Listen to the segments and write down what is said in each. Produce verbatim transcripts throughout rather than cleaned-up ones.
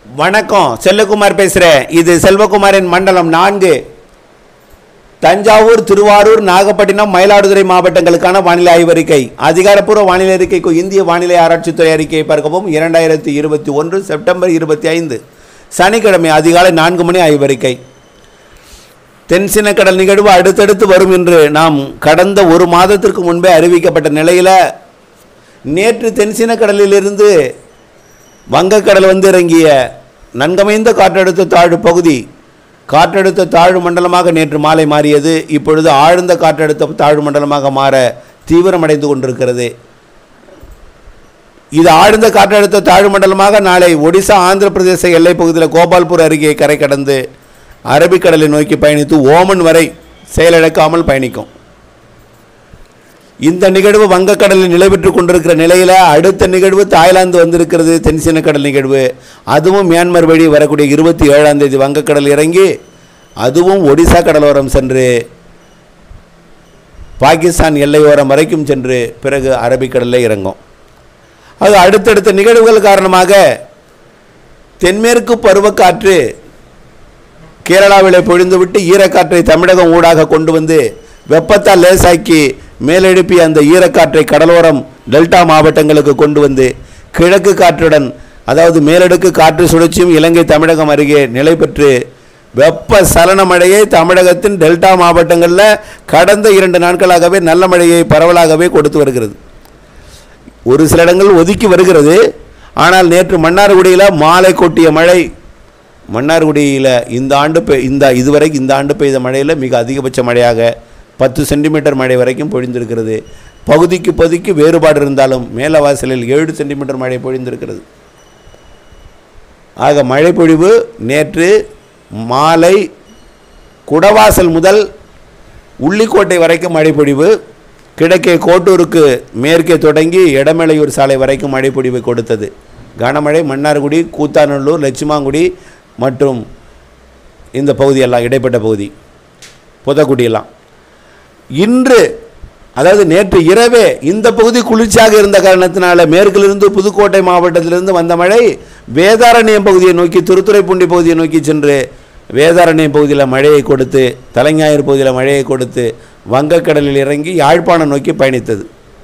வணக்கம், செல்லகுமார் பேசுகிறேன். இது செல்வகுமாரின் மண்டலம் நான்கு. தஞ்சாவூர், திருவாரூர், நாகப்பட்டினம், மயிலாடுதுறை மாவட்டங்களுக்கான வானிலை ஆய்வறிக்கை. அதிகாரப்பூர்வ வானிலை அறிக்கைக்கு இந்திய வானிலை ஆராய்ச்சித்துறை அறிக்கையை பார்க்கவும். இரண்டாயிரத்தி இருபத்தி ஒன்று செப்டம்பர் இருபத்தி ஐந்து சனிக்கிழமை அதிகாலை நான்கு மணி ஆய்வறிக்கை. தென்சினக்கடல் நிகழ்வு அடுத்தடுத்து வரும் என்று நாம் கடந்த ஒரு மாதத்திற்கு முன்பே அறிவிக்கப்பட்ட நிலையில் நேற்று தென்சினக்கடலிலிருந்து வங்கக்கடல் வந்து இறங்கிய நன்கமைந்த காற்றழுத்த தாழ்வு பகுதி காற்றழுத்த தாழ்வு மண்டலமாக நேற்று மாலை மாறியது. இப்பொழுது ஆழ்ந்த காற்றழுத்த தாழ்வு மண்டலமாக மாற தீவிரமடைந்து கொண்டிருக்கிறது. இது ஆழ்ந்த காற்றழுத்த தாழ்வு மண்டலமாக நாளை ஒடிசா, ஆந்திர பிரதேச எல்லை பகுதியில் கோபால்பூர் அருகே கரை கடந்து அரபிக்கடலை நோக்கி பயணித்து ஓமன் வரை செயலிழக்காமல் பயணிக்கும். இந்த நிகழ்வு வங்கக்கடலில் நிலைபெற்று கொண்டிருக்கிற நிலையில் அடுத்த நிகழ்வு தாய்லாந்து வந்திருக்கிறது. தென்சினக்கடல் நிகழ்வு அதுவும் மியான்மர் வழி வரக்கூடிய இருபத்தி ஏழாம் தேதி வங்கக்கடல் இறங்கி அதுவும் ஒடிசா கடலோரம் சென்று பாகிஸ்தான் எல்லையோரம் வரைக்கும் சென்று பிறகு அரபிக்கடலில் இறங்கும். அது அடுத்தடுத்த நிகழ்வுகள் காரணமாக தென்மேற்கு பருவக்காற்று கேரளாவிலே பொழிந்துவிட்டு ஈரக்காற்றை தமிழகம் ஊடாக கொண்டு வந்து வெப்பத்தால் லேசாக்கி மேலெழுப்பி அந்த ஈரக்காற்றை கடலோரம் டெல்டா மாவட்டங்களுக்கு கொண்டு வந்து கிழக்கு காற்றுடன், அதாவது மேலடுக்கு காற்று சுழற்சியும் இலங்கை தமிழகம் அருகே நிலை பெற்று வெப்ப சலன மழையை தமிழகத்தின் டெல்டா மாவட்டங்களில் கடந்த இரண்டு நாட்களாகவே நல்ல மழையை பரவலாகவே கொடுத்து வருகிறது. ஒரு சில இடங்கள் ஒதுக்கி வருகிறது. ஆனால் நேற்று மன்னார்குடியில் மாலை கொட்டிய மழை, மன்னார்குடியில் இந்த ஆண்டு இந்த இதுவரை இந்த ஆண்டு பெய்த மழையில் மிக அதிகபட்ச மழையாக பத்து சென்டிமீட்டர் மழை வரைக்கும் பொழிந்திருக்கிறது. பகுதிக்கு பகுதிக்கு வேறுபாடு இருந்தாலும் மேலவாசலில் ஏழு சென்டிமீட்டர் மழை பொழிந்திருக்கிறது. ஆக மழை பொழிவு நேற்று மாலை குடவாசல் முதல் உள்ளிக்கோட்டை வரைக்கும் மழை பொழிவு, கிழக்கே கோட்டூருக்கு மேற்கே தொடங்கி எடமலையூர் சாலை வரைக்கும் மழை பொழிவை கொடுத்தது. கனமழை மன்னார்குடி, கூத்தாநல்லூர், லட்சுமாங்குடி மற்றும் இந்த பகுதியெல்லாம் இடைப்பட்ட பகுதி புதக்குடியெல்லாம். இன்று அதாவது நேற்று இரவே இந்த பகுதி குளிர்ச்சியாக இருந்த காரணத்தினால மேற்கிலிருந்து புதுக்கோட்டை மாவட்டத்திலிருந்து வந்த மழை வேதாரண்யம் பகுதியை நோக்கி, திருத்துறைப்பூண்டி பகுதியை நோக்கி சென்று வேதாரண்யம் பகுதியில் மழையை கொடுத்து, தலைஞாயிறு பகுதியில் மழையை கொடுத்து வங்கக்கடலில் இறங்கி யாழ்ப்பாணம் நோக்கி பயணித்தது.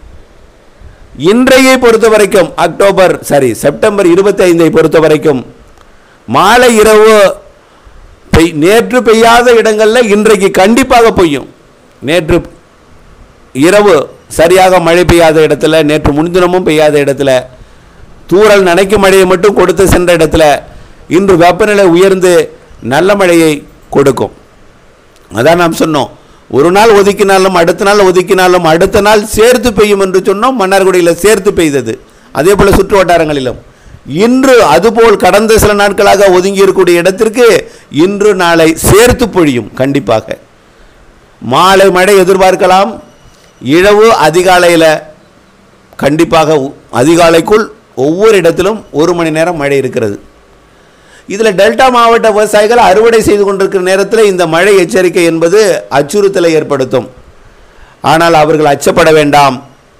இன்றையை பொறுத்த வரைக்கும் அக்டோபர் சாரி செப்டம்பர் இருபத்தி ஐந்தை பொறுத்த வரைக்கும் மாலை இரவு பெய் நேற்று பெய்யாத இடங்களில் இன்றைக்கு கண்டிப்பாக பெய்யும். நேற்று இரவு சரியாக மழை பெய்யாத இடத்துல, நேற்று முன்தினமும் பெய்யாத இடத்துல, தூறல் நனைக்கும் மழையை மட்டும் கொடுத்து சென்ற இடத்துல இன்று வெப்பநிலை உயர்ந்து நல்ல மழையை கொடுக்கும். அதான் நாம் சொன்னோம், ஒரு நாள் ஒதுக்கினாலும் அடுத்த நாள் ஒதுக்கினாலும் அடுத்த நாள் சேர்த்து பெய்யும் என்று சொன்னோம். மன்னார்குடியில் சேர்த்து பெய்தது. அதே போல் சுற்று வட்டாரங்களிலும் இன்று அதுபோல் கடந்த சில நாட்களாக ஒதுங்கி இருக்கக்கூடிய இடத்திற்கு இன்று நாளை சேர்த்து பொழியும். கண்டிப்பாக மாலை மழை எதிர்பார்க்கலாம். இரவு அதிகாலையில் கண்டிப்பாக அதிகாலைக்குள் ஒவ்வொரு இடத்திலும் ஒரு மணி நேரம் மழை இருக்கிறது. இதில் டெல்டா மாவட்ட விவசாயிகள் அறுவடை செய்து கொண்டிருக்கிற நேரத்தில் இந்த மழை எச்சரிக்கை என்பது அச்சுறுத்தலை ஏற்படுத்தும். ஆனால் அவர்கள் அச்சப்பட வேண்டாம்.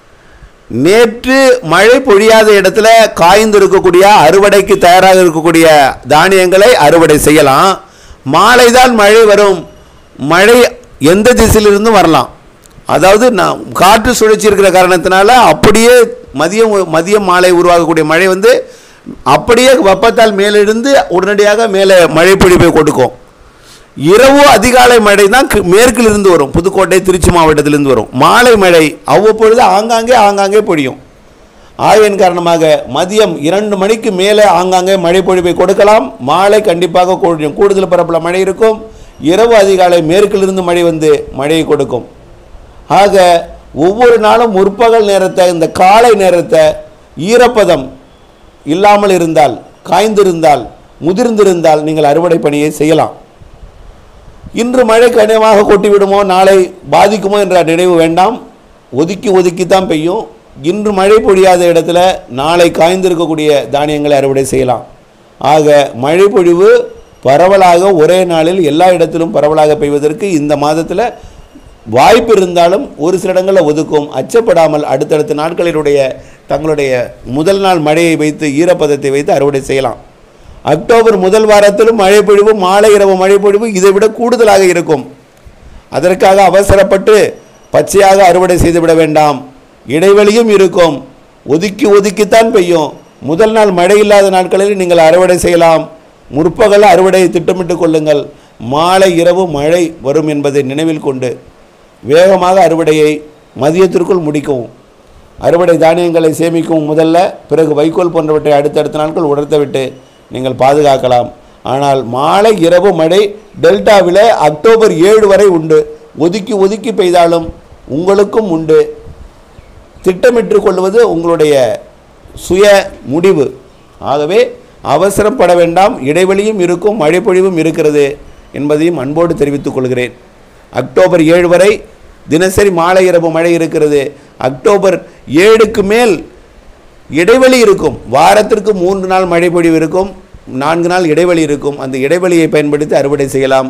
நேற்று மழை பொழியாத இடத்துல காய்ந்து இருக்கக்கூடிய அறுவடைக்கு தயாராக இருக்கக்கூடிய தானியங்களை அறுவடை செய்யலாம். மாலை தான் மழை வரும். மழை எந்த திசையிலிருந்தும் வரலாம். அதாவது நான் காற்று சுழற்சி இருக்கிற காரணத்தினால அப்படியே மதியம் மதியம் மாலை உருவாகக்கூடிய மழை வந்து அப்படியே வெப்பத்தால் மேலிருந்து உடனடியாக மேலே மழை பொழிவை கொடுக்கும். இரவு அதிகாலை மழை தான் மேற்கிலிருந்து வரும், புதுக்கோட்டை, திருச்சி மாவட்டத்திலிருந்து வரும். மாலை மழை அவ்வப்பொழுது ஆங்காங்கே ஆங்காங்கே பொழியும். ஆய்வின் காரணமாக மதியம் இரண்டு மணிக்கு மேலே ஆங்காங்கே மழை பொழிவை கொடுக்கலாம். மாலை கண்டிப்பாக கூடுதல் பரப்பில் மழை இருக்கும். இரவு அதிகாலை மேற்கிலிருந்து மழை வந்து மழையை கொடுக்கும். ஆக ஒவ்வொரு நாளும் முற்பகல் நேரத்தை, இந்த காலை நேரத்தை ஈரப்பதம் இல்லாமல் இருந்தால், காய்ந்திருந்தால், முதிர்ந்திருந்தால் நீங்கள் அறுவடை பணியை செய்யலாம். இன்று மழை கடினமாக கொட்டிவிடுமோ, நாளை பாதிக்குமோ என்ற நினைவு வேண்டாம். ஒதுக்கி ஒதுக்கித்தான் பெய்யும். இன்று மழை பொழியாத இடத்துல நாளை காய்ந்திருக்கக்கூடிய தானியங்களை அறுவடை செய்யலாம். ஆக மழை பொழிவு பரவலாக ஒரே நாளில் எல்லா இடத்திலும் பரவலாக பெய்வதற்கு இந்த மாதத்தில் வாய்ப்பு இருந்தாலும் ஒரு சில இடங்களில் ஒதுக்கும். அச்சப்படாமல் அடுத்தடுத்த நாட்களினுடைய தங்களுடைய முதல் நாள் மழையை வைத்து ஈரப்பதத்தை வைத்து அறுவடை செய்யலாம். அக்டோபர் முதல் வாரத்திலும் மழை பொழிவு, மாலை இரவு மழை பொழிவு இதை விட கூடுதலாக இருக்கும். அதற்காக அவசரப்பட்டு பச்சையாக அறுவடை செய்துவிட வேண்டாம். இடைவெளியும் இருக்கும். ஒதுக்கி ஒதுக்கித்தான் பெய்யும். முதல் நாள் மழை இல்லாத நாட்களில் நீங்கள் அறுவடை செய்யலாம். முற்பகல் அறுவடையை திட்டமிட்டு கொள்ளுங்கள். மாலை இரவு மழை வரும் என்பதை நினைவில் கொண்டு வேகமாக அறுவடையை மதியத்திற்குள் முடிக்கவும். அறுவடை தானியங்களை சேமிக்கவும் முதல்ல, பிறகு வைக்கோல் போன்றவற்றை அடுத்தடுத்த நாட்கள் உணர்த்தவிட்டு நீங்கள் பாதுகாக்கலாம். ஆனால் மாலை இரவு மழை டெல்டாவில் அக்டோபர் ஏழு வரை உண்டு. ஒதுக்கி ஒதுக்கி பெய்தாலும் உங்களுக்கும் உண்டு. திட்டமிட்டு கொள்வது உங்களுடைய சுய முடிவு. ஆகவே அவசரப்பட வேண்டாம். இடைவெளியும் இருக்கும், மழை பொழிவும் இருக்கிறது என்பதையும் அன்போடு தெரிவித்துக் கொள்கிறேன். அக்டோபர் ஏழு வரை தினசரி மாலை இரவு மழை இருக்கிறது. அக்டோபர் ஏழுக்கு மேல் இடைவெளி இருக்கும். வாரத்திற்கு மூன்று நாள் மழை பொழிவு இருக்கும், நான்கு நாள் இடைவெளி இருக்கும். அந்த இடைவெளியை பயன்படுத்தி அறுவடை செய்யலாம்.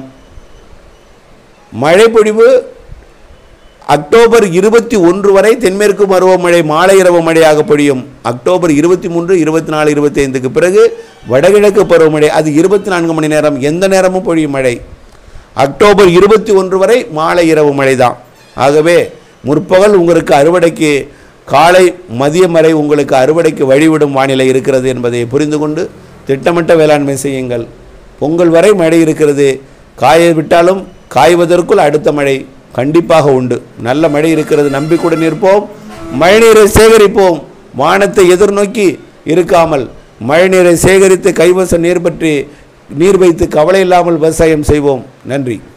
மழை பொழிவு அக்டோபர் இருபத்தி ஒன்று வரை தென்மேற்கு பருவமழை மாலை இரவு மழையாக பொழியும். அக்டோபர் இருபத்தி மூன்று இருபத்தி நாலு இருபத்தி ஐந்துக்கு பிறகு வடகிழக்கு பருவமழை, அது இருபத்தி நான்கு மணி நேரம் எந்த நேரமும் பொழியும் மழை. அக்டோபர் இருபத்தி ஒன்று வரை மாலை இரவு மழை தான். ஆகவே முற்பகல் உங்களுக்கு அறுவடைக்கு, காலை மதியம் வரை உங்களுக்கு அறுவடைக்கு வழிவிடும் வானிலை இருக்கிறது என்பதை புரிந்து கொண்டு திட்டமிட்ட வேளாண்மை செய்யுங்கள். பொங்கல் வரை மழை இருக்கிறது. காய விட்டாலும் காய்வதற்குள் அடுத்த மழை கண்டிப்பாக உண்டு. நல்ல மழை இருக்கிறது, நம்பிக்கையுடன் இருப்போம். மழைநீரை சேகரிப்போம். வானத்தை எதிர்நோக்கி இருக்காமல் மழைநீரை சேகரித்து கைவசம் நீர் பற்றி நீர் வைத்து கவலை இல்லாமல் விவசாயம் செய்வோம். நன்றி.